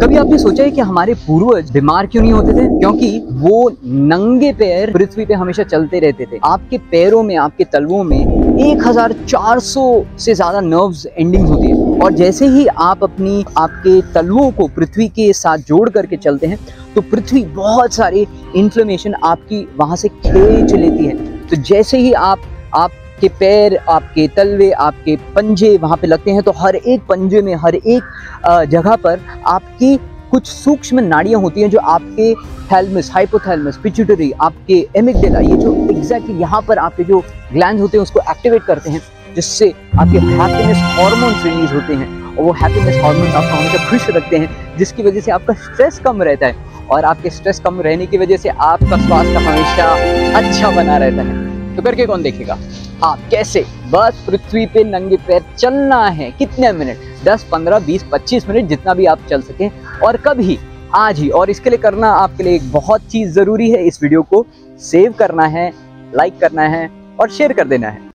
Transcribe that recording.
कभी आपने सोचा है कि हमारे पूर्वज बीमार क्यों नहीं होते थे? क्योंकि वो नंगे पैर पृथ्वी पे हमेशा चलते रहते थे। आपके पैरों में, आपके तलवों में 1400 से ज्यादा नर्व्स एंडिंग्स होती है, और जैसे ही आप आपके तलवों को पृथ्वी के साथ जोड़ करके चलते हैं तो पृथ्वी बहुत सारे इन्फ्लेमेशन आपकी वहां से खींच लेती है। तो जैसे ही आपके पैर, आपके तलवे, आपके पंजे वहां पे लगते हैं तो हर एक पंजे में, हर एक जगह पर आपकी कुछ सूक्ष्म नाड़ियां होती हैं जो आपके थैलमस, हाइपोथैलमस, पिट्यूटरी, आपके एमिगडाला, ये जो एग्जैक्टली यहाँ पर आपके जो ग्लैंड होते हैं उसको एक्टिवेट करते हैं, जिससे आपके हैप्पीनेस हार्मोन्स रिलीज होते हैं, और वो हैप्पीनेस हार्मोन्स आपको हमेशा खुश रखते हैं, जिसकी वजह से आपका स्ट्रेस कम रहता है, और आपके स्ट्रेस कम रहने की वजह से आपका स्वास्थ्य हमेशा अच्छा बना रहता है। तो करके कौन देखेगा? हाँ, कैसे? बस पृथ्वी पे नंगे पैर चलना है। कितने मिनट? 10, 15, 20, 25 मिनट, जितना भी आप चल सकें, और कभी आज ही। और इसके लिए करना आपके लिए एक बहुत चीज जरूरी है, इस वीडियो को सेव करना है, लाइक करना है और शेयर कर देना है।